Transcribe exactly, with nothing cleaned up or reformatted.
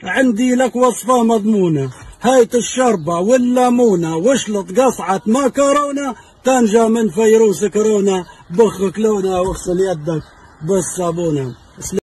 عندي لك وصفة مضمونة، هايت الشربة والليمونة واشلط قصعة مكرونة تنجى من فيروس كورونا. بخ كلونة واغسل يدك بالصابونة.